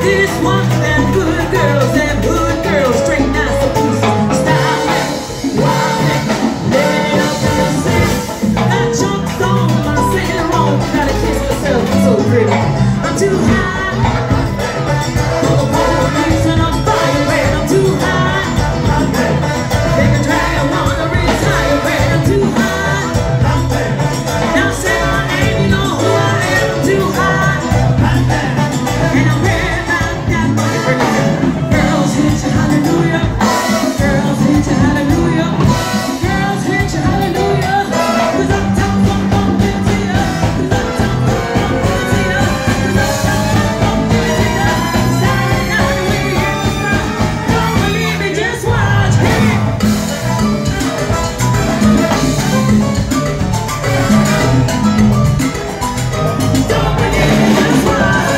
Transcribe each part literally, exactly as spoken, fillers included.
This one, them good girls, them good girls, straight nice and loose, styling, wilding, living it up to the city. Got chunks on, I'm sitting wrong, gotta kiss myself, I'm so pretty. I'm too high for the police and I'm fire red. I'm too high, they can drag, I wanna retire red. I'm too high, now say my name, you know who I am. I'm too high, and I'm red about that money. Girls hit you hallelujah, girls hit you hallelujah, girls hit you hallelujah, 'cause I'm top of the to ya, 'cause I'm top of the to ya, 'cause I'm top of the to ya. Saturday night we in the front, don't believe me, just watch me. Don't believe me, just watch.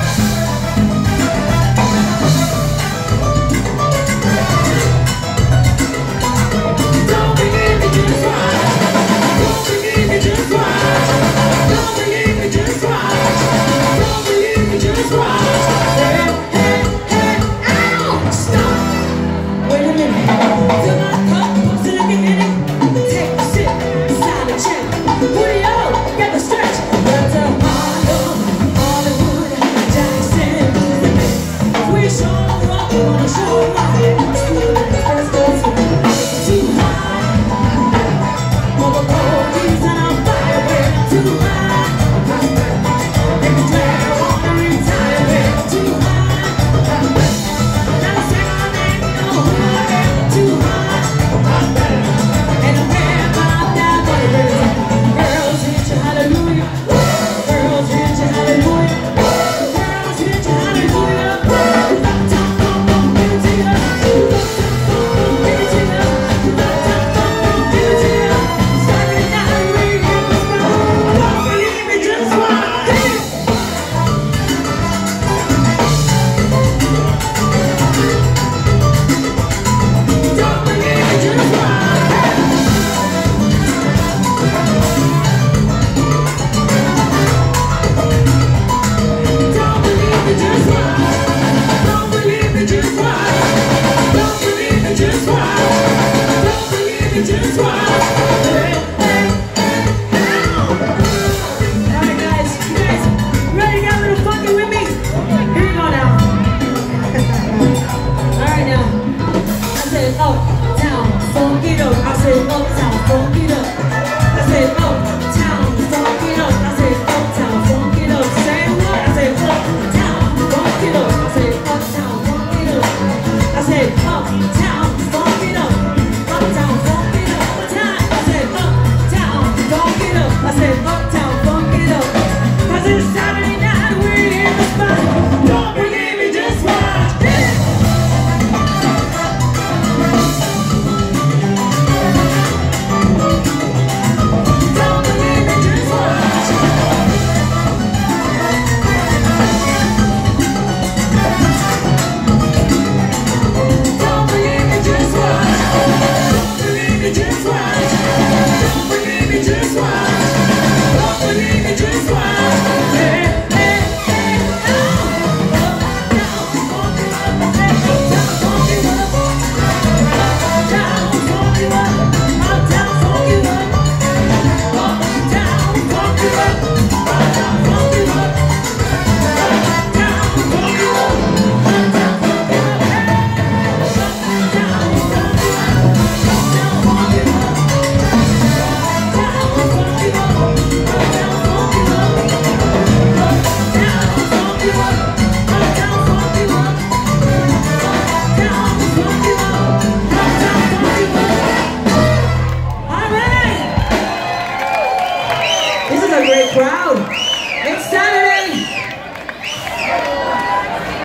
Don't believe me, just watch. Don't believe me, just watch. Don't believe me, just watch. Don't believe me, just watch. Hey, hey, hey, ow! Stop. Wait a minute. Fill my cup, put it in it. Take a sip, sign a check. Julio, get the stretch. That's a Harlem, Hollywood, Jackson. If we show up, we wanna show up. Let's go. Too high for the police and I'm fire red. I'm too high, they can drag, I wanna retire red. I'm too high, now say my name, you know who I am. I'm too high, and I'm red about that money. Girls hit you hallelujah, girls hit you hallelujah, girls hit you hallelujah, 'cause I'm top of the to ya, 'cause I'm top of the to ya, 'cause I'm top of the to ya. Saturday night we in the spot, don't believe me, just watch. Don't believe me, just watch. Don't believe me, just watch.